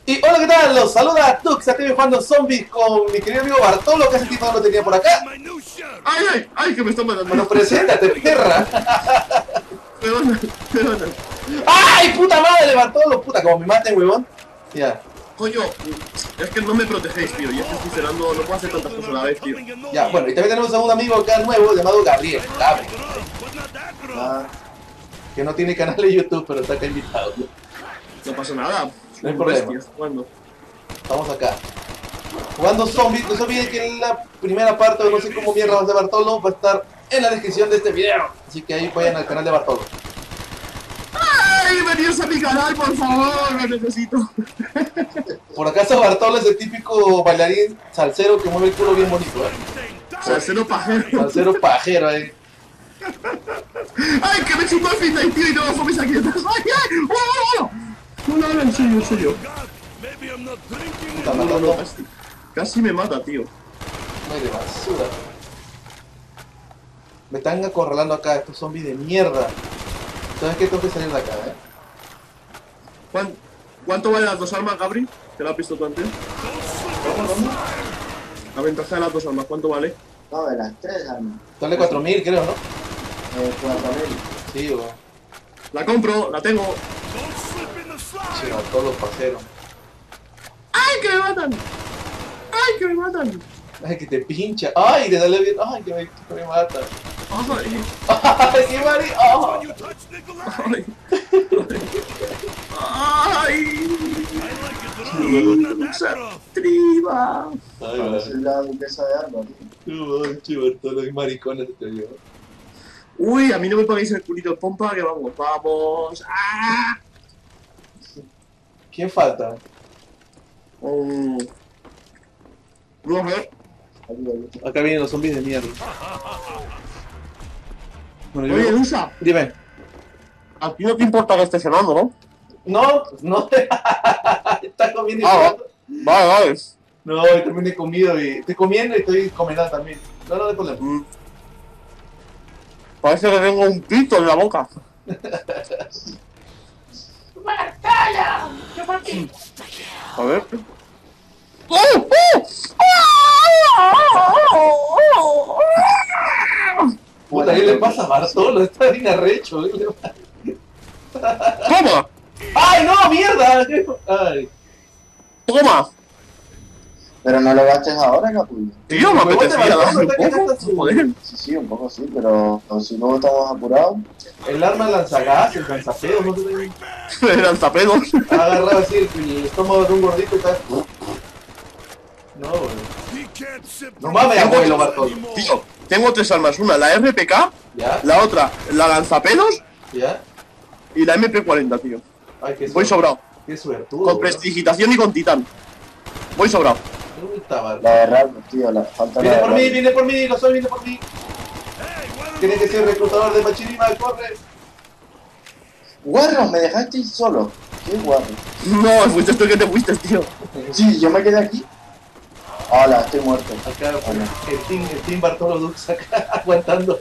Y hola, ¿qué tal? Los saluda Tux, estoy jugando zombies con mi querido amigo Bartolo, que hace tiempo no lo tenía por acá. ¡Ay, ay, ay! Que me están matando. Bueno, preséntate, perra. Perdona. ¡Ay, puta madre, Bartolo! Puta, como me maten, huevón. Ya, Coño, es que no me protegéis, tío. Y es que estoy cerrando, no puedo hacer tantas cosas a la vez, tío. ya, bueno, y también tenemos a un amigo acá nuevo llamado Gabriel. Gabriel. Que no tiene canal de YouTube, pero está acá invitado. No pasa nada. No hay problema. Bestias, jugando. Estamos acá. Jugando zombies. No se olviden que la primera parte, o no sé cómo mierda va a ser Bartolo, va a estar en la descripción de este video. Así que ahí vayan al canal de Bartolo. ¡Ay! Veníos a mi canal, por favor, lo necesito. Por acaso Bartolo es el típico bailarín salsero que mueve el culo bien bonito, Salsero pajero. Salsero pajero, ¡Ay, que me chupó el Fitness, tío! Y no zombies aquí atrás. ¡Ay, ay! ¡Oh! No, en serio, en serio. Puta, No, matando. casi me mata, tío. Ay, de basura. Me están acorralando acá estos zombies de mierda. ¿Sabes qué? Tengo que salir de acá, ¿Cuánto valen las dos armas, Gabri? ¿Te lo has visto tú antes? ¿Cómo? La ventaja de las dos armas, ¿cuánto vale? No, de las tres armas. Dale 4000, creo, ¿no? 4000. Sí, weón. La compro, la tengo. Sí, Bartolo pajero. ¡Ay, que me matan! ¡Ay, que me matan! Ay, que te pincha. Ay, te sale bien. Ay, que me mata. ¡Ay! Ay, qué mari. ¡Ay! ¡Ay! ¡Triba! Ay, Parece la duquesa de Alba, tío. Ay, Bartolo, qué maricona te dio. Uy, a mí no me pagáis el culito de pompa, que vamos, vamos. ¡Ah! ¿Quién falta? No sé. Acá vienen los zombies de mierda. Bueno, Oye, Lusa, Dime. a ti no te importa que esté cenando, ¿no? No, no. Estás comiendo y Ah, jugando. vale. No, yo también he comido y estoy comiendo y estoy comiendo también. No, no hay problema. Parece que tengo un pito en la boca. A ver. Puta, ¿qué le pasa a Bartolo? Está bien arrecho. ¡Toma! ¡Ay, no, mierda! Ay. ¡Toma! Pero no lo gastes ahora, capullo. Tío, me Huevón de apetecía Bartolo, darle un está que poco. gasta su- Joder. Sí, un poco sí, pero si luego estamos apurados. El arma lanzagás, el lanzapedo, no sé. Eran tapedos. Ha agarrado así el estómago de un gordito y está. No, güey. No mames, abuelo, Bartolo. Tío, tengo tres armas. Una, la RPK. ¿Ya? La otra, la lanzapelos. ¿Ya? Y la MP40, tío. Ay, qué Voy suerte. sobrado. Qué suertudo. Con güey. prestigitación y con titán. Voy sobrado. ¿Dónde está, Bartolo? La de Ralph, tío, falta Viene la por de mí, Ralph. viene por mí, lo soy, viene por mí. Tiene que ser reclutador de Machirima, corre. Guarro, me dejaste solo. Qué guarro. No, fuiste tú que te fuiste, tío. Sí, yo me quedé aquí. Hola, estoy muerto. Acá, el team Bartolo Dux acá aguantando.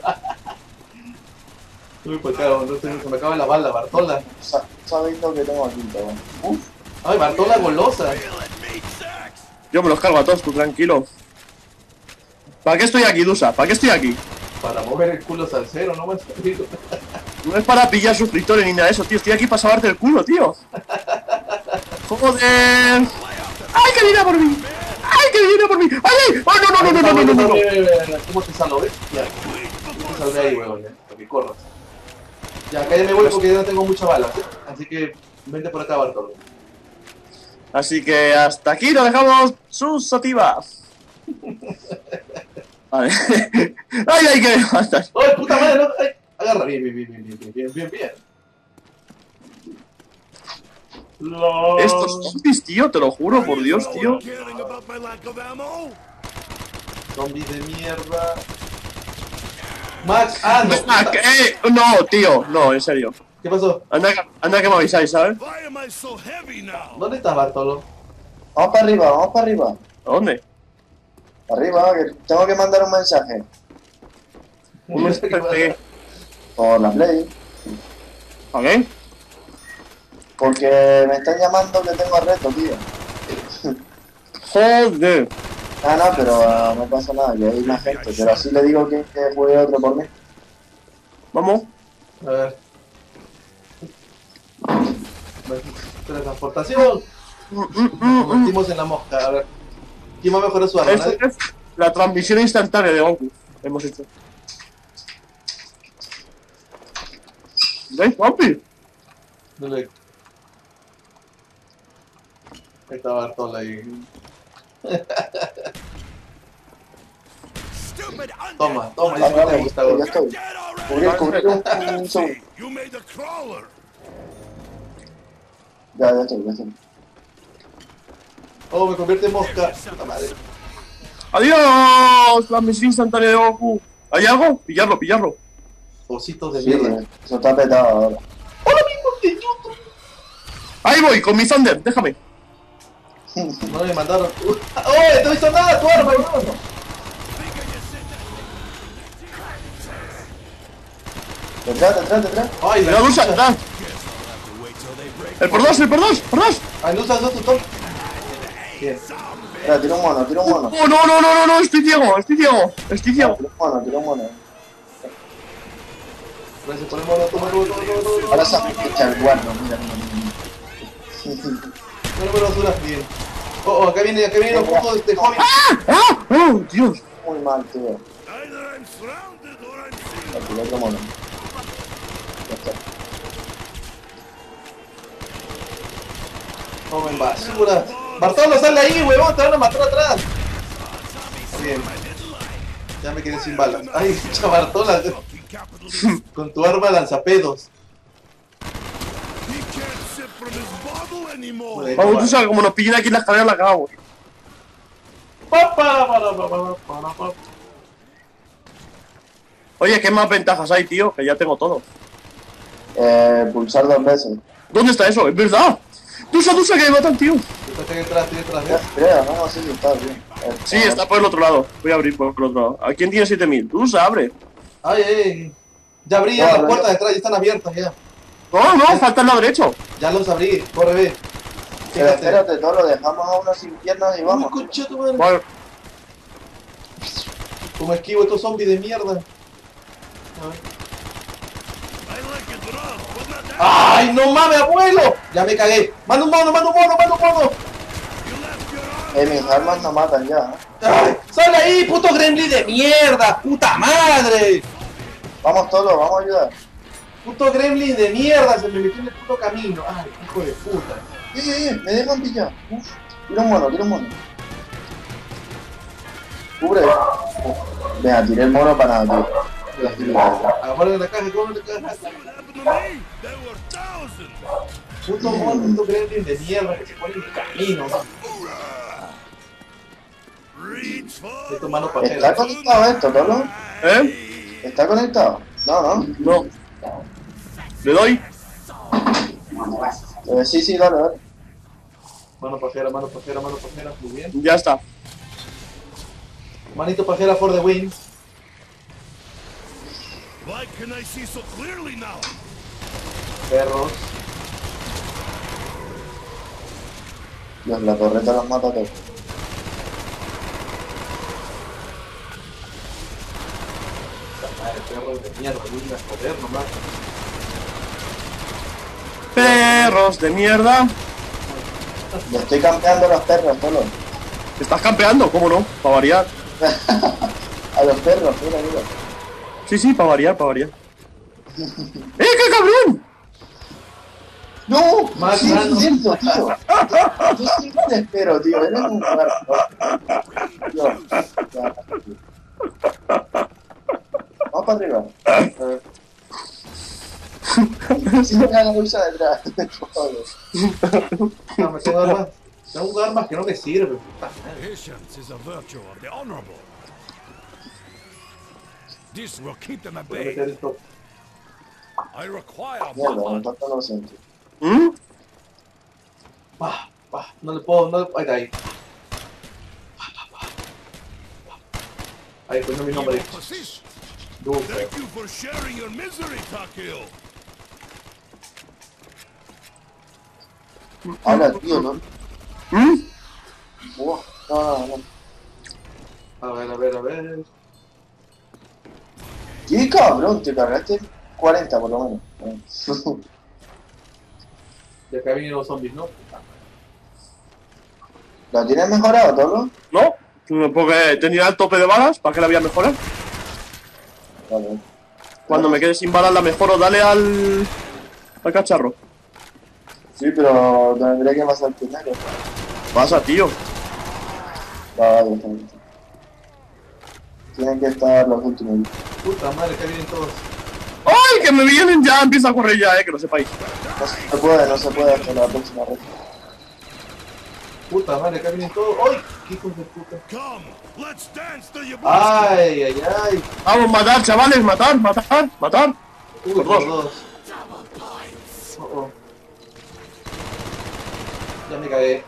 Uy, pues acá, no sé, se me acaba la bala, Bartola. ¿Sabéis lo que tengo aquí, cabrón? Uf, Ay, Bartola golosa. Yo me los cargo a todos, tú tranquilo. ¿Para qué estoy aquí, Dusa? ¿Para qué estoy aquí? Para mover el culo salsero, no más digo. No es para pillar suscriptores ni nada de eso, tío. Estoy aquí para salvarte el culo, tío. ¡Joder! ¡Ay, que viene por mí! ¡Ay, que viene por mí! ¡Ay! ¡Ay, no! ¿Cómo te salvo, ves? Ya. Te salvé ahí, huevón, ya. Para que corras. Ya, acá ya me voy porque ya no tengo mucha bala, ¿sí? Así que vente por acá, Bartolo. Así que hasta aquí lo dejamos sus sativas. Vale. ¡Ay, que me matas! ¡Ay, puta madre! No! ¡Ay! Agarra, bien. No. Estos zombies, tío, te lo juro, por Dios, tío. Zombies de mierda. Max, no. Ah, no, tío, no, en serio. ¿Qué pasó? Anda que me avisáis, ¿sabes? ¿Dónde está Bartolo? vamos para arriba, vamos para arriba. ¿A dónde? Arriba, que tengo que mandar un mensaje. Un mensaje. Por la Play. ¿A qué? Porque me están llamando que tengo reto, tío. Joder. Ah, no, pero no pasa nada, que hay más gente. Pero así le digo que juegue otro por mí. Vamos. A ver. Teletransportación. Nos convertimos en la mosca. A ver. ¿Quién va a mejorar su arma? Esta ¿Nadie? es la transmisión instantánea de Goku. Hemos hecho. ¿Veis, Vampi? Dale. Ahí está Bartola ahí. Toma, toma, Vale, eso te vale, gusta, ya güey. estoy. Cubrir un segundo. Ya estoy. Oh, me convierte en mosca. Puta madre. ¡Adiós! Transmisión instantánea de Goku. ¿Hay algo? Pillarlo. Ositos de Sí, mierda. eso está petado ahora. ¡Hola, mismo de YouTube! Ahí voy, con mi Thunder, déjame. No me mandaron. ¡Oh, no hizo nada tu arma, bro! Detrás. ¡Ay, La usa, atrás. El por dos. ¡Ay, no usas tu top! Bien. Mira, tira un mono. Oh, no, estoy ciego. Tira un mono. Gracias por el mono, toma. Ahora se echa el guardo, mira. No me basura. Bien. Oh, acá viene un poco de este joven. ¡Oh, Dios! Muy mal, tío. Tira otro mono. Ya está. Tomen basura. Bartolo, sale ahí, huevón, te van a matar atrás. Bien. Ya me quedé sin balas. Ay, mucha Bartola. Con tu arma lanzapedos. Vamos, tú sabes, como nos pillen aquí en la escalera, la cagamos. Oye, ¿qué más ventajas hay, tío? Que ya tengo todo. Pulsar 2 veces. ¿Dónde está eso? ¡Es verdad! ¡Tusa, que me matan, tío! Estoy detrás, ¿eh? Creo, no, sí, está bien. Sí, está por el otro lado. Voy a abrir por el otro lado. ¿A quién tiene 7000? Tusa, abre. Ay. Ya abrí las puertas detrás, ya están abiertas ya. No, falta el lado derecho. Ya los abrí, corre, ve. Pero espérate, todo lo dejamos a uno sin piernas y Uy, vamos. concha tu madre. Vale. Como esquivo estos zombies de mierda. A ver. ¡Ay, no mames, abuelo! Ya me cagué. ¡Manda un mono! Mis armas no matan ya. ¡Ay! ¡Sal ahí, puto gremlin de mierda! ¡Puta madre! Vamos todos, vamos a ayudar. Puto gremlin de mierda, se me metió en el puto camino. ¡Ay, hijo de puta! Me dejan pillar. Uf, tira un mono. Cubre. Venga, tiré el mono para nada, tío. Afuera de la caja, Puto mono, puto gremlin de mierda que se pone en mi camino. Esto mano ¿Está pajera. conectado esto, Tolo? ¿Eh? ¿Está conectado? No. No. ¿Le doy? Sí, dale. Mano pajera. Muy bien. Ya está. Manito pajera for the win. Perros. Dios, la torreta los mata a todos. Madre, perros de mierda, venga a joder nomás. Perros de mierda. Le estoy campeando a los perros, Tolo. ¿Estás campeando? ¿Cómo no? Para variar. A los perros, mira. Sí, para variar. ¡Qué cabrón! ¡No! Más Sí, grande. es cierto, tío. Yo siempre te espero, tío. Eres un muerto. Vamos para arriba. Si me la bolsa detrás. No, me tengo armas. Tengo armas que no me sirven. Puta madre. Patience is a virtue of the honorable. This will keep them at Voy a bay. meter esto. I require Mierda, me blood. faltan los centros. ¿Mm? No le puedo, no le puedo. Ahí está, ahí. Ahí poniendo mi nombre. Position. Dulce. Thank you for sharing your misery, Takeo. Habla, tío, ¿no? ¿Mm? Buah, no. A ver, a ver, a ver. ¡Qué cabrón! Te cargaste 40 por lo menos. Y acá vienen los zombies, ¿no? ¿Lo tienes mejorado, Tolo? ¿No? Porque tenía el tope de balas, ¿para qué la voy a mejorar? Vale. Cuando me quede sin balas la mejoro, dale al cacharro. Sí, pero tendré que pasar primero. Pasa, tío. Vale, está bien. Tienen que estar los últimos. Puta madre, acá vienen todos. ¡Ay, que me vienen ya! Empieza a correr ya, que lo sepáis. No se puede hasta la próxima red. Puta madre, acá vienen todos. ¡Ay! ¡Qué hijos de puta! Come, let's dance till you ¡Ay, ay, ay! Vamos, matar, chavales, matar. Uy, Por por dos. dos. Oh. Ya me cagué.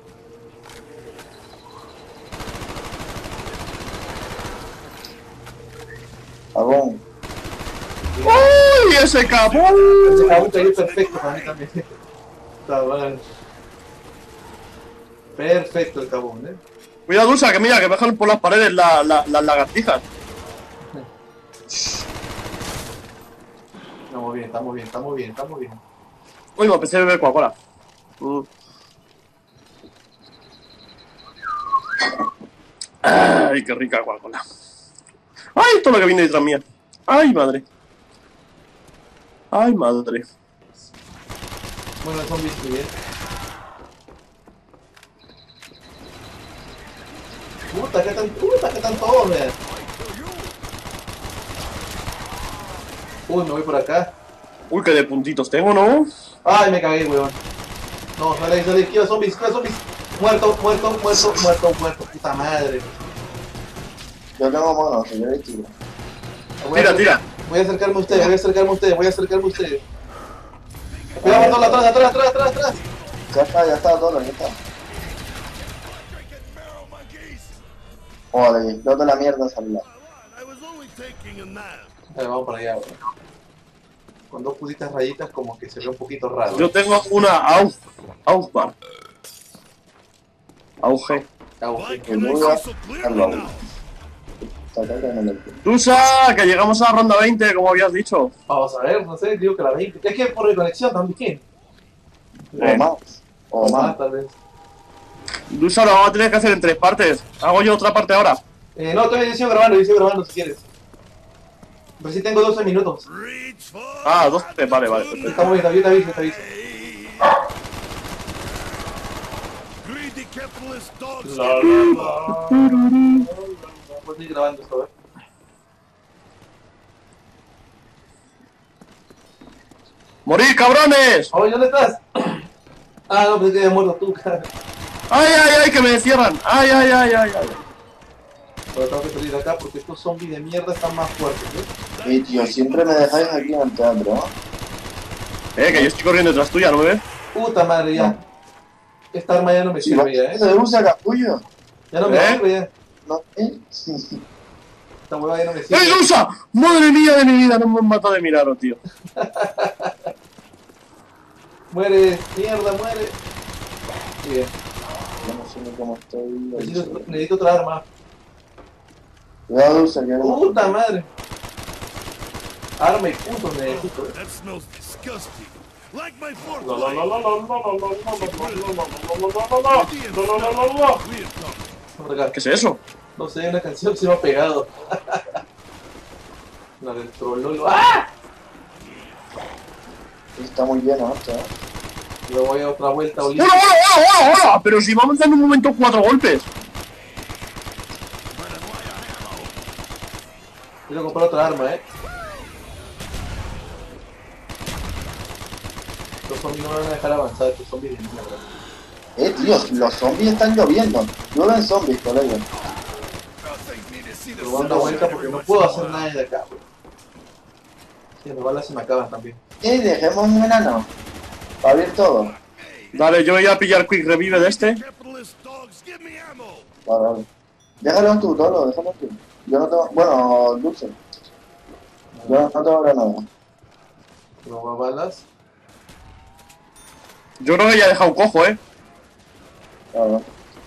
Agón. ¡Uy, ese capón! Ese cagón cayó perfecto para mí también. Está mal. Perfecto el cabón, Cuidado, Usa, que mira, que bajan por las paredes las lagartijas. Estamos bien, estamos bien, estamos bien, estamos bien. Uy, me empecé a beber Coca-Cola. Ay, qué rica Coca-Cola. Ay, todo lo que viene detrás mía. Ay, madre. Ay, madre. Bueno, el zombie estoy bien. Puta, que están todos, vean. Uy, me voy por acá. Uy, qué de puntitos tengo, ¿no? Ay, me cagué, weón. No, sale, izquierda, zombies, Muerto, puta madre. Yo tengo mono, si queréis tiro. Tira. Voy a acercarme a ustedes, Cuidado, Bartolo, atrás. Ya está todo, ya está. Joder, no de la mierda salida. I was only taking a nap. Vale, vamos para allá, weón. Con dos putitas rayitas como que se ve un poquito raro. Yo tengo una Aufbar. Auge. Why Que can I voy a see so clearly hacerlo. now? Está acá en el Tusa, que llegamos a la ronda 20, como habías dicho. Vamos a ver, no sé, digo que la 20. Es que por reconexión también. O más. O más. Tal vez. Tusa, lo vamos a tener que hacer en 3 partes. Hago yo otra parte ahora. No, todavía sigo grabando si quieres. Pero sí tengo 12 minutos. Reach for Ah, 12, vale, perfecto. Estamos bien, yo te aviso. greedy capitalist dogs. Voy a seguir grabando esto, a ver. ¡Morir, cabrones! Oye, ¿dónde estás? Ah, no, pensé que había muerto tú, cara. ¡Ay, que me cierran! ¡Ay! Pero tengo que salir de acá porque estos zombies de mierda están más fuertes, Tío, siempre me dejáis aquí en el teatro, ¿no? Que yo estoy corriendo detrás tuya, ¿no me ves? Puta madre, ya. Esta arma ya no me Si sirve ya, se usa capullo. Ya no me sirve ya. No, Esta hueva ya no me ¡Ey, sirve. Lusa! ¡Madre mía de mi vida! No me han matado de milagro, tío. Muere, mierda, muere. Bien. Yo no sé ni cómo estoy. Necesito otra arma. Cuidado, Dulce, que Puta madre. Arma y puntos necesito. That smells disgusting. Like my fork. Por acá. ¿Qué es eso? No sé, una canción que se me ha pegado. La del trololo. ¡Ah! está muy lleno esto, Yo voy a otra vuelta, ¡Hola, hola! Pero si vamos dando un momento 4 golpes. Quiero comprar otra arma, Los zombies no me van a dejar avanzar, estos zombies de mierda. Tío, los zombies están lloviendo. Llueven zombies, colega. Pero voy a dar una vuelta porque no puedo hacer nada desde acá, weón. Sí, las balas se me acaban también. Dejemos un enano. Para abrir todo. Dale, yo voy a pillar Quick Revive de este. Vale. Déjalo tú, Tolo, déjalo tú. Yo no tengo... Bueno, Dulce. Yo no tengo granada. No más balas. Yo creo que ya he dejado un cojo, Claro.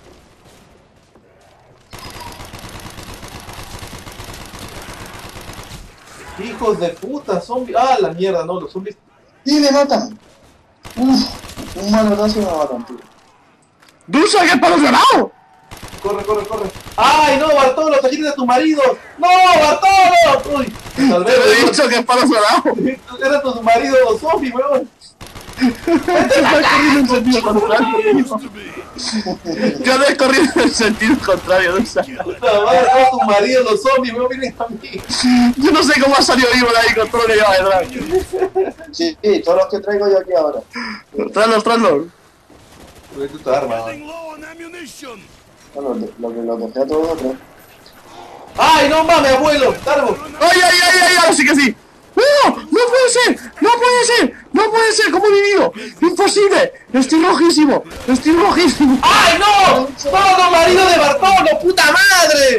Hijos de puta, zombies. Ah, la mierda, no, los zombies. ¡Y me matan! ¡Uf! Un manotazo y me matan, tío. ¡Dulce, que es para los ganados! Corre, corre, corre. ¡Ay, no, Bartolo, te quitas a tu marido! ¡No, Bartolo! ¡Uy! Me salvé, Te he weón. dicho que es para los ganados. Era tu marido los zombies, weón. Está corriendo en sentido contrario. Used to be. Yo he corrido en sentido contrario, Dulce. Puta madre, era tu marido los zombies, weón, vienen a mí. Yo no sé cómo ha salido vivo de ahí con todo lo que lleva detrás. Sí, sí, todos los que traigo yo aquí ahora. Tráelos, tráelos. Vete tu arma, weón. Running low on ammunition. Bueno, lo que los dejé a todos atrás. ¡Ay, no mames, abuelo! ¡Targo! ¡Ay, ay, ay, ay! Ahora sí que sí. ¡No! ¡No puede ser! ¡No puede ser! ¡No puede ser! ¿Cómo he vivido? ¡Imposible! ¡Estoy rojísimo! ¡Estoy rojísimo! ¡Ay, no! ¡No, marido de Bartolo, puta madre!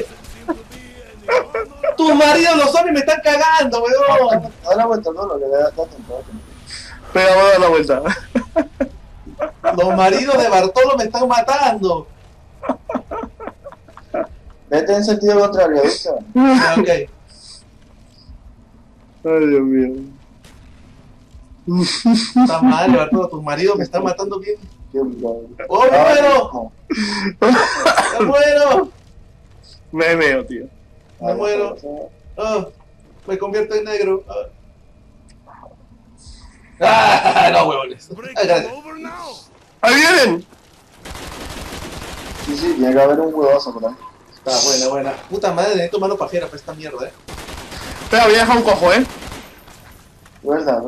Tus maridos los zombies me están cagando, weón. Da la vuelta, no, lo que da tiempo. Venga, voy a dar la vuelta. Los maridos de Bartolo me están matando. Vete en sentido contrario, ¿viste? Ya, ok. Ay, Dios mío. Está mal, Bartolo, tus maridos me están matando bien. Qué bravo. ¡Oh, me muero! ¡Me muero! Me meo, tío. Me muero. Oh, me convierto en negro. Ah, no, huevones. Break Ah, them gracias. over now. ¡Ahí vienen! Sí, sí, tiene que haber un huevazo por ahí. Está buena, buena. Puta madre, necesito mano pajera para esta mierda, Espera, voy a dejar un cojo, ¿Verdad?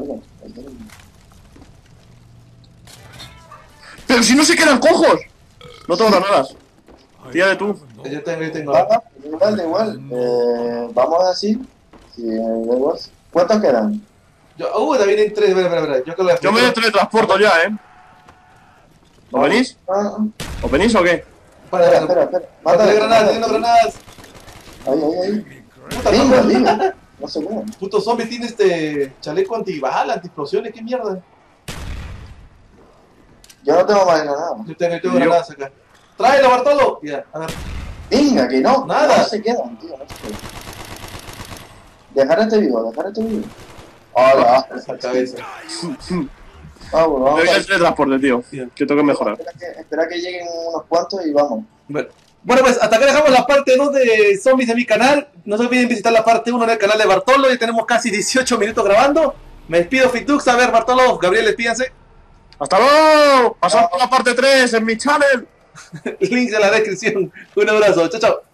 Pero si no se quedan cojos. No tengo granadas. Tírale tú. Yo tengo. Ah, da igual. Vamos así. Sí, da igual. ¿Cuántos quedan? Ya vienen tres, espera. Yo que lo Yo me teletransporto ya, ¿Os venís? ¿Os venís o qué? Espera. Mátale granadas, teniendo granadas. Ahí. Puta Venga, madre. venga. No se muevan. Puto zombie tiene chaleco antibala, antiexplosiones, qué mierda. Yo no tengo más nada. Yo tengo granadas acá. Tráelo, Bartolo. Ya, a ver. Venga, que no. Nada. No se quedan, tío. No se quedan. Dejar este vivo. Hola. Esa cabeza. Vamos, Me vamos. voy al teletransporte, tío. Bien. Que tengo que mejorar. Espera que lleguen unos cuantos y vamos. Bueno, pues hasta acá dejamos la parte 2 de zombies de mi canal. No se olviden visitar la parte 1 en el canal de Bartolo. Ya tenemos casi 18 minutos grabando. Me despido, Fitux. A ver, Bartolo, Gabriel, despídense. ¡Hasta luego! ¡Pasamos por la parte 3 en mi channel! Links en la descripción. Un abrazo. Chao, chao.